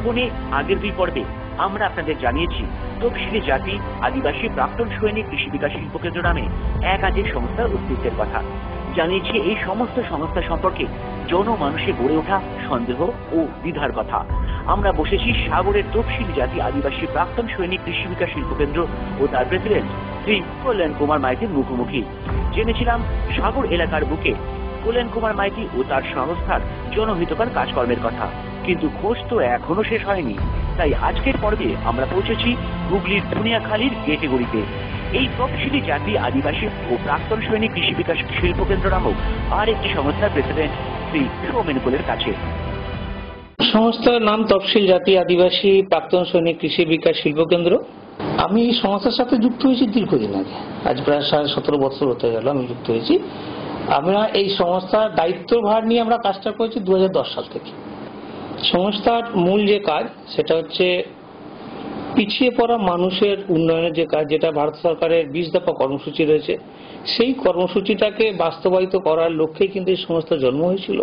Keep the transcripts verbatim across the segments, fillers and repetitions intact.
গোপনে আগের দুই পর্বে আমরা আপনাদের জানিয়েছি তফসিলি জাতি আদিবাসী প্রাক্তন সৈনিক কৃষি বিকাশ শিল্প কেন্দ্র নামে একাধিক সংস্থার অস্তিত্বের কথা। জানিয়েছি এই সমস্ত সংস্থা সম্পর্কে জনমানুষে গড়ে ওঠা সন্দেহ ও দ্বিধার কথা। আমরা বসেছি সাগরের তফসিলি জাতি আদিবাসী প্রাক্তন সৈনিক কৃষি বিকাশ শিল্প কেন্দ্র ও তার প্রেসিডেন্ট শ্রী কল্যাণ কুমার মাইতির মুখোমুখি। জেনেছিলাম সাগর এলাকার বুকে কল্যাণ কুমার মাইতি ও তার সংস্থার জনহিতকর কাজকর্মের কথা, কিন্তু খোঁজ তো এখনো শেষ হয়নি। তাই আজকের পর্বে আমরা পৌঁছেছি হুগলির ধুনিয়াখালীর গেটেগড়িতে। এই তফসিলি জাতি আদিবাসী ও প্রাক্তন সৈনিক কৃষি বিকাশ শিল্প কেন্দ্র নামক আর একটি সংস্থার প্রেসিডেন্ট শ্রী সৌমেন কোলের কাছে। সংস্থার নাম তফসিল জাতি আদিবাসী প্রাক্তন সৈনিক কৃষি বিকাশ শিল্প কেন্দ্র। আমি এই সংস্থার সাথে যুক্ত হয়েছি দীর্ঘদিন আগে, আজ প্রায় সাড়ে সতেরো বছর হতে গেল আমি যুক্ত হয়েছি। আমরা এই সংস্থার দায়িত্বভার নিয়ে আমরা কাজটা করেছি দু হাজার দশ সাল থেকে। সংস্থার মূল যে কাজ সেটা হচ্ছে পিছিয়ে পড়া মানুষের উন্নয়নের যে কাজ, যেটা ভারত সরকারের বিশ দফা কর্মসূচি রয়েছে, সেই কর্মসূচিটাকে বাস্তবায়িত করার লক্ষ্যেই কিন্তু এই সংস্থার জন্ম হয়েছিল।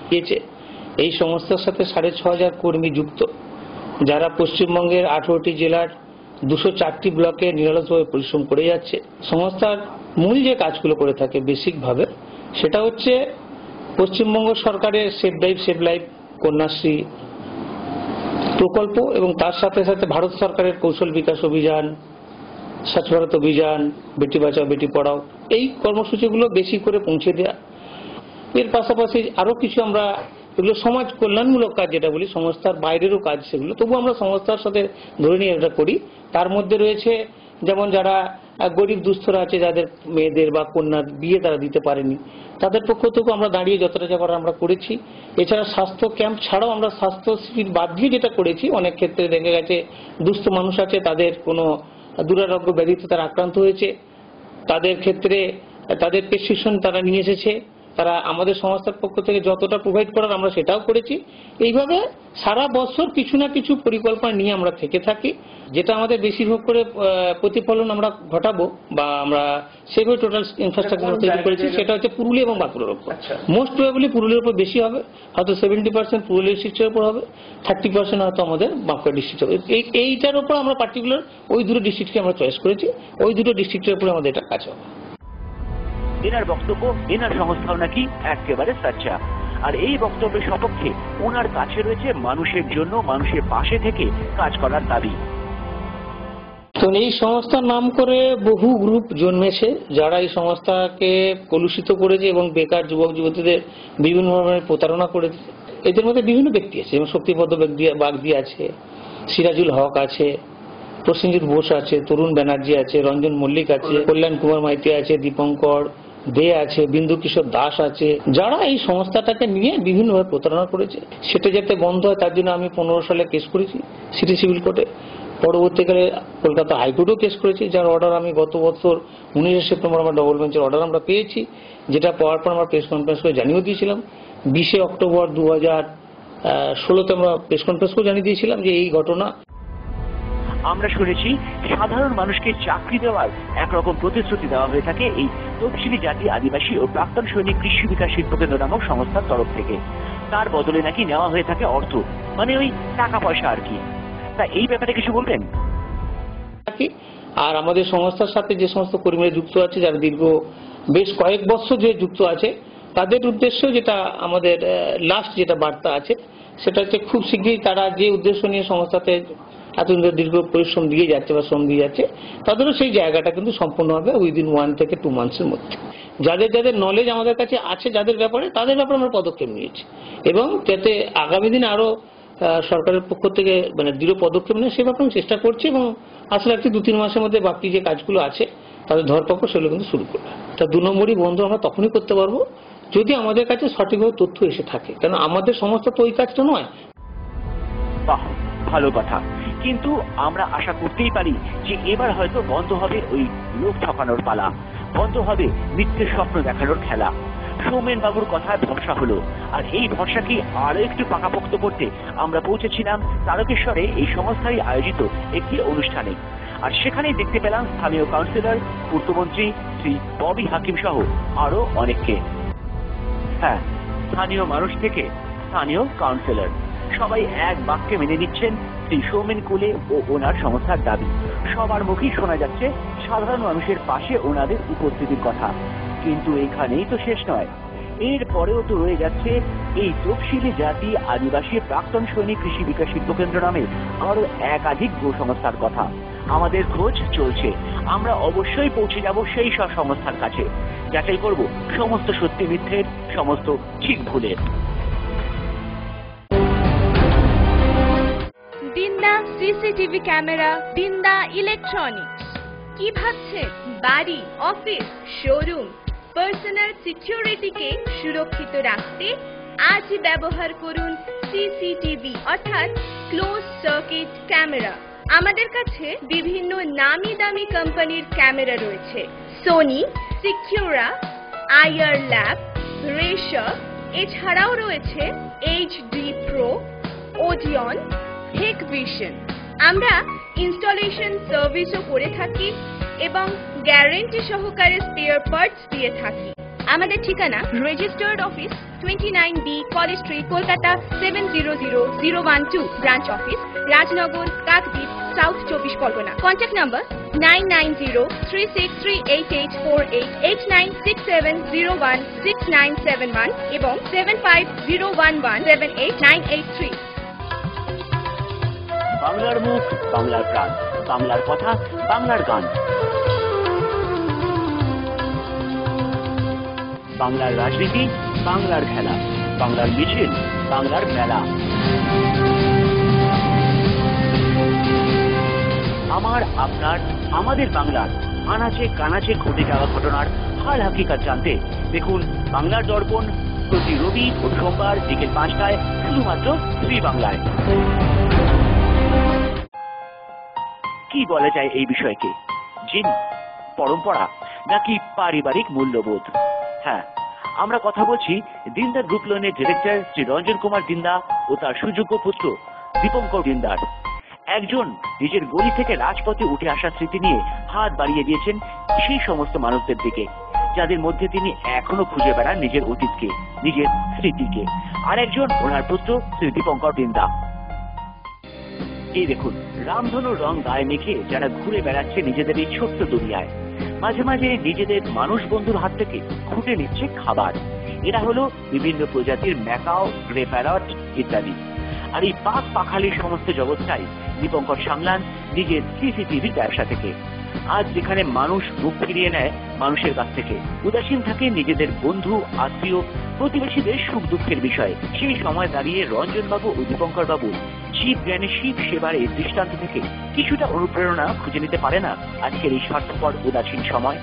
এই সংস্থার সাথে সাড়ে ছ হাজার কর্মী যুক্ত, যারা পশ্চিমবঙ্গের আঠারোটি জেলার দুশো চারটি ব্লকে নিরলসভাবে পরিশ্রম করে যাচ্ছে। সংস্থার মূল যে কাজগুলো করে থাকে বেসিক ভাবে সেটা হচ্ছে পশ্চিমবঙ্গ সরকারের save life save life Kanyashree প্রকল্প এবং তার সাথে সাথে ভারত সরকারের কৌশল বিকাশ অভিযান, স্বচ্ছ ভারত অভিযান, বেটি বাঁচাও বেটি পড়াও, এই কর্মসূচিগুলো বেশি করে পৌঁছে দেওয়া। এর পাশাপাশি আরো কিছু আমরা এগুলো সমাজ কল্যাণমূলক কাজ যেটা বলি, সংস্থার বাইরেরও কাজ সেগুলো, তবু আমরা সংস্থার সাথে ধরে নিয়ে এটা করি। তার মধ্যে রয়েছে যেমন যারা গরিব দুস্থরা আছে, যাদের মেয়েদের বা কন্যার বিয়ে তারা দিতে পারেনি, তাদের পক্ষ থেকেও আমরা দাঁড়িয়ে যতটা যা করার আমরা করেছি। এছাড়া স্বাস্থ্য ক্যাম্প ছাড়াও আমরা স্বাস্থ্য শিবির বাদ দিয়ে যেটা করেছি, অনেক ক্ষেত্রে দেখা গেছে দুস্থ মানুষ আছে, তাদের কোনো দুরারোগ্য ব্যাধিতে তারা আক্রান্ত হয়েছে, তাদের ক্ষেত্রে তাদের প্রেসক্রিপশন তারা নিয়ে এসেছে, তারা আমাদের সংস্থার পক্ষ থেকে যতটা প্রোভাইড করার আমরা সেটাও করেছি। এইভাবে সারা বছর কিছু না কিছু পরিকল্পনা নিয়ে আমরা থেকে থাকি, যেটা আমাদের বেশিরভাগ করে প্রতিফলন আমরা ঘটাবো বা আমরা সেভাবে টোটাল ইনফ্রাস্ট্রাকচার তৈরি করেছি, সেটা হচ্ছে পুরুলিয়া এবং বাঁকুড়ার উপর। মোস্ট প্রবাবলি পুরুলিয়ার উপর বেশি হবে, হয়তো সেভেন্টি পার্সেন্ট পুরুলিয়া ডিস্ট্রিক্টের উপর হবে, থার্টি পার্সেন্ট হয়তো আমাদের বাঁকুড়া ডিস্ট্রিক্ট হবে। এইটার উপর আমরা পার্টিকুলার ওই দুটো ডিস্ট্রিক্টকে আমরা চয়েস করেছি, ওই দুটো ডিস্ট্রিক্টের উপরে আমাদের এটা কাজ হবে। এনার বক্তব্য এনার সংস্থাও নাকি একেবারে সাচ্চা, আর এই বক্তব্যের সপক্ষে ওনার কাছে রয়েছে মানুষের জন্য মানুষের পাশে থেকে কাজ করার দাবি। তো এই সংস্থার নাম করে বহু গ্রুপ জন্মেছে, যারা এই সংস্থাকে কলুষিত করেছে এবং বেকার যুবক যুবতীদের বিভিন্ন ধরনের প্রতারণা করেছে। এদের মধ্যে বিভিন্ন ব্যক্তি আছে, যেমন শক্তিপদ বাগদি আছে, সিরাজুল হক আছে, প্রসেনজিৎ বোস আছে, তরুণ ব্যানার্জি আছে, রঞ্জন মল্লিক আছে, কল্যাণ কুমার মাইতি আছে, দীপঙ্কর দে আছে, বিন্দু কিশোর দাস আছে, যারা এই সংস্থাটাকে নিয়ে বিভিন্নভাবে প্রতারণা করেছে। সেটা যাতে বন্ধ হয় তার জন্য আমি পনেরো সালে কেস করেছি সিটি সিভিল কোর্টে। পরবর্তীকালে কলকাতা হাইকোর্টেও কেস করেছি, যার অর্ডার আমি গত বছর উনিশে সেপ্টেম্বর আমার ডবল বেঞ্চের অর্ডার আমরা পেয়েছি, যেটা পাওয়ার পর আমরা প্রেস কনফারেন্স করে জানিয়ে দিয়েছিলাম। বিশে অক্টোবর দু হাজার ষোলোতে আমরা প্রেস কনফারেন্স করে জানিয়ে দিয়েছিলাম যে এই ঘটনা। আমরা শুনেছি সাধারণ মানুষকে চাকরি দেওয়ার একরকম প্রতিশ্রুতি দেওয়া হয়ে থাকে এই তফসিলি জাতি আদিবাসী ও প্রাক্তন সৈনিক কৃষি বিকাশ শিল্প কেন্দ্র নামক সংস্থার তরফ থেকে। তার বদলে নাকি নেওয়া হয়ে থাকে অর্থ, মানে ওই টাকা পয়সা আর কি। তা এই ব্যাপারে কিছু বলবেন? আর আমাদের সংস্থার সাথে যে সমস্ত কর্মীরা যুক্ত আছে, যারা দীর্ঘ বেশ কয়েক বছর যে যুক্ত আছে, তাদের উদ্দেশ্য যেটা আমাদের লাস্ট যেটা বার্তা আছে সেটা হচ্ছে খুব শীঘ্রই তারা যে উদ্দেশ্য নিয়ে সংস্থাতে এতদিন দীর্ঘ পরিশ্রম দিয়ে যাচ্ছে বা শ্রম দিয়ে যাচ্ছে, তাদেরও সেই জায়গাটা কিন্তু সম্পূর্ণ হবে উইদিন ওয়ান থেকে টু মান্থসের মধ্যে। যাদের যাদের নলেজ আমাদের কাছে আছে যাদের ব্যাপারে, তাদের ব্যাপারে আমরা পদক্ষেপ নিয়েছি এবং যাতে আগামী দিনে আরো সরকারের পক্ষ থেকে মানে দৃঢ় পদক্ষেপ নেয় সে ব্যাপারে আমি চেষ্টা করছি এবং আসলে একটি দু তিন মাসের মধ্যে বাকি যে কাজগুলো আছে তাদের ধরপাকড় সেগুলো কিন্তু শুরু করবে। তা দু নম্বরই বন্ধ আমরা তখনই করতে পারবো যদি আমাদের কাছে সঠিকভাবে তথ্য এসে থাকে, কারণ আমাদের সমস্ত তো ওই কাজটা নয়। বাহ, ভালো কথা। কিন্তু আমরা আশা করতেই পারি যে এবার হয়তো বন্ধ হবে ওই লোক ঠকানোর পালা, বন্ধ হবে মিথ্যের স্বপ্ন দেখানোর খেলা। সৌমেন বাবুর কথায় ভরসা হলো, আর এই ভরসাকে আরো একটু পাকাপোক্ত করতে আমরা পৌঁছেছিলাম তারকেশ্বরে এই সংস্থায় আয়োজিত একটি অনুষ্ঠানে। আর সেখানেই দেখতে পেলাম স্থানীয় কাউন্সিলর, পূর্তমন্ত্রী শ্রী ববি হাকিম সহ আরো অনেককে। হ্যাঁ, স্থানীয় মানুষ থেকে স্থানীয় কাউন্সিলর। সবাই এক বাক্যে মেনে নিচ্ছেন শ্রী সৌমেন কুলে ও ওনার সংস্থার দাবি। সবার মুখেই শোনা যাচ্ছে সাধারণ মানুষের পাশে ওনাদের উপস্থিতির কথা। কিন্তু এখানেই তো শেষ নয়, এর পরেও তো রয়ে যাচ্ছে এই তফসিলি জাতি আদিবাসী প্রাক্তন সৈনিক কৃষি বিকাশ শিল্প কেন্দ্র নামে আরো একাধিক গো সংস্থার কথা। আমাদের খোঁজ চলছে, আমরা অবশ্যই পৌঁছে যাব সেই সব সংস্থার কাছে, যাচাই করব সমস্ত সত্যি মিথ্যের, সমস্ত ঠিক ভুলের। Dinda CCTV camera, Dinda electronics. কি ভাবছেন? বাড়ি, অফিস, শোরুম, পার্সোনাল সিকিউরিটিকে সুরক্ষিত রাখতে আজই ব্যবহার করুন সিসিটিভি অর্থাৎ ক্লোজ সার্কিট ক্যামেরা। আমাদের কাছে বিভিন্ন নামি দামি কোম্পানির ক্যামেরা রয়েছে, সোনি, সিকিউরা, আইআর ল্যাব, রেশার, এছাড়াও রয়েছে এইচডি প্রো, ওডিয়ন, হেকভিশন। আমরা ইনস্টলেশন সার্ভিসও করে থাকি এবং গ্যারেন্টি সহকারে স্পেয়ার পার্টস দিয়ে থাকি। আমাদের ঠিকানা registered office twenty nine B college street, Kolkata seven zero zero zero one two. Branch office Rajnagar, Kakdwip, south চব্বিশ Pargana. Contact number nine nine zero three six three eight eight four eight, eight nine six seven zero one six nine seven one এবং seven five zero one one seven eight nine eight three. বাংলার মুখ, বাংলার প্রাণ, বাংলার কথা, বাংলার গান, বাংলার রাজনীতি, বাংলার খেলা, বাংলার মিছিল, বাংলার মেলা। আমার, আপনার, আমাদের বাংলার আনাচে কানাচে ঘটে যাওয়া ঘটনার হাল হাকিকত জানতে দেখুন বাংলার দর্পণ প্রতি রবি ও সোমবার বিকেল পাঁচটায়, শুধুমাত্র শ্রী বাংলায়। কি বলা যায় এই বিষয়কে? জিন, পরম্পরা নাকি পারিবারিক মূল্যবোধ? হ্যাঁ, আমরা কথা বলছি দিন্দা গ্রুপ লোনের ডিরেক্টর শ্রী রঞ্জন কুমার দিন্দা ও তার সুযোগ্য পুত্র দীপঙ্কর দিন্দার। একজন নিজের গলি থেকে রাজপথে উঠে আসার স্মৃতি নিয়ে হাত বাড়িয়ে দিয়েছেন সেই সমস্ত মানুষদের দিকে যাদের মধ্যে তিনি এখনো খুঁজে বেড়ান নিজের অতীতকে, নিজের স্মৃতিকে। আর একজন ওনার পুত্র শ্রী দীপঙ্কর দিন্দা। এই দেখুন, রামধনুর রং গায়ে মেখে যারা ঘুরে বেড়াচ্ছে নিজেদের এই ছোট্ট দুনিয়ায়, মাঝে মাঝে নিজেদের মানুষ বন্ধুর হাত থেকে খুঁটে নিচ্ছে খাবার। এরা হলো বিভিন্ন প্রজাতির ম্যাকাও, গ্রে প্যারট ইত্যাদি। আর এই পাক পাখালির সমস্ত জগৎটাই দীপঙ্কর সামলান নিজের সিসিটিভির ব্যবসা থেকে। আজ যেখানে মানুষ মুখ ফিরিয়ে নেয় মানুষের কাছ থেকে, উদাসীন থাকে নিজেদের বন্ধু, আত্মীয়, প্রতিবেশীদের সুখ দুঃখের বিষয়ে, সেই সময় দাঁড়িয়ে রঞ্জন বাবু ও দীপঙ্কর বাবু জীব জ্ঞানে শিব সেবার এই দৃষ্টান্ত থেকে কিছুটা অনুপ্রেরণা খুঁজে নিতে পারে না আজকের এই স্বার্থপর উদাসীন সময়?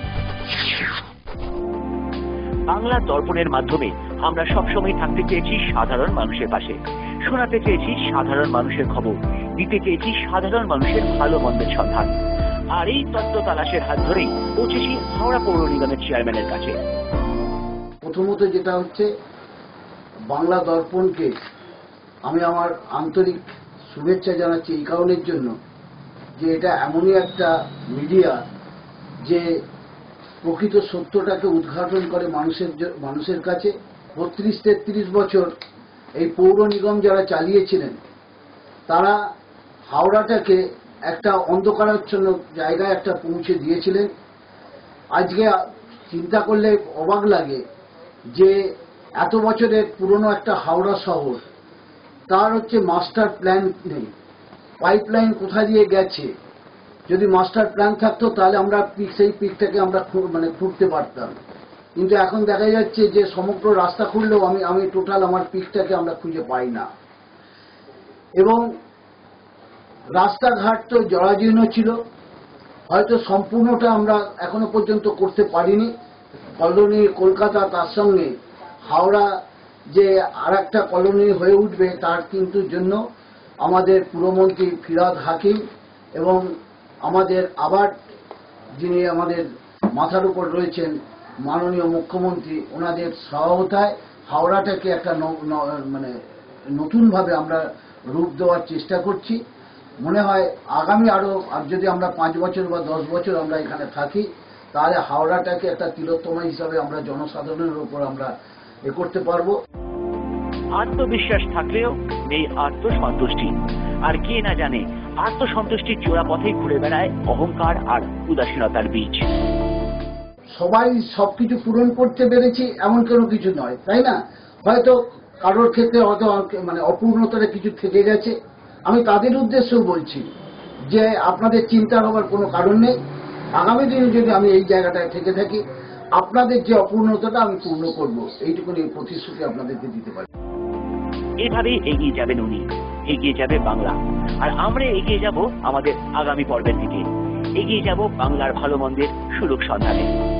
বাংলা দর্পণের মাধ্যমে আমরা সবসময় থাকতে চেয়েছি সাধারণ মানুষের পাশে, শোনাতে চেয়েছি সাধারণ মানুষের খবর, দিতে চেয়েছি সাধারণ মানুষের ভালো মন্দের সন্ধান। আর এই তত্ত্ব তালাশের হাত ধরেই পৌঁছেছি হাওড়া পৌর নিগমের চেয়ারম্যানের কাছে। প্রথমত যেটা হচ্ছে, বাংলা দর্পণকে আমি আমার আন্তরিক শুভেচ্ছা জানাচ্ছি এই কারণের জন্য যে এটা এমনই একটা মিডিয়া যে প্রকৃত সত্যটাকে উদ্ঘাটন করে মানুষের মানুষের কাছে। বত্রিশ তেত্রিশ বছর এই পৌর নিগম যারা চালিয়েছিলেন তারা হাওড়াটাকে একটা অন্ধকারাচ্ছন্ন জায়গায় একটা পৌঁছে দিয়েছিলেন। আজকে চিন্তা করলে অবাক লাগে যে এত বছরের পুরনো একটা হাওড়া শহর, তার হচ্ছে মাস্টার প্ল্যান নেই। পাইপলাইন কোথা দিয়ে গেছে, যদি মাস্টার প্ল্যান থাকতো তাহলে আমরা পিক সেই পিকটাকে আমরা মানে খুঁড়তে পারতাম। কিন্তু এখন দেখা যাচ্ছে যে সমগ্র রাস্তা খুঁড়লেও আমি আমি টোটাল আমার পিকটাকে আমরা খুঁজে পাই না। এবং রাস্তাঘাট তো জরাজীর্ণ ছিল, হয়তো সম্পূর্ণটা আমরা এখনো পর্যন্ত করতে পারিনি। কলোনি কলকাতা, তার সঙ্গে হাওড়া যে আর একটা কলোনি হয়ে উঠবে তার কিন্তু জন্য আমাদের পুরমন্ত্রী ফিরহাদ হাকিম এবং আমাদের আবার যিনি আমাদের মাথার উপর রয়েছেন মাননীয় মুখ্যমন্ত্রী, ওনাদের সহায়তায় হাওড়াটাকে একটা মানে নতুনভাবে আমরা রূপ দেওয়ার চেষ্টা করছি। মনে হয় আগামী আরো যদি আমরা পাঁচ বছর বা দশ বছর আমরা এখানে থাকি তাহলে হাওড়াটাকে একটা তিলোত্তমা হিসাবে আমরা জনসাধারণের উপর আমরা এ করতে পারবো। আত্মবিশ্বাস থাকলেও নেই আত্মসন্তুষ্টি। আর কে না জানে আত্মসন্তুষ্টির চোরা পথেই ঘুরে বেড়ায় অহংকার আর উদাসীনতার বীজ। সবাই সবকিছু পূরণ করতে পেরেছি এমন কোনো কিছু নয়, তাই না? হয়তো কারোর ক্ষেত্রে হয়তো মানে অপূর্ণতাটা কিছু থেকে গেছে। আমি তাদের উদ্দেশ্যেও বলছি যে আপনাদের চিন্তা হবার কোনো কারণ নেই। আগামী দিনে যদি আমি এই জায়গাটায় থেকে থাকি, আপনাদের যে অপূর্ণতাটা আমি পূর্ণ করব, এইটুকুনি প্রতিশ্রুতি আপনাদেরকে দিতে পারি। এভাবেই এগিয়ে যাবেন উনি, এগিয়ে যাবে বাংলা, আর আমরা এগিয়ে যাব আমাদের আগামী পর্বের দিকে। এগিয়ে যাব বাংলার ভালো মন্দের সুলুক সন্ধানে।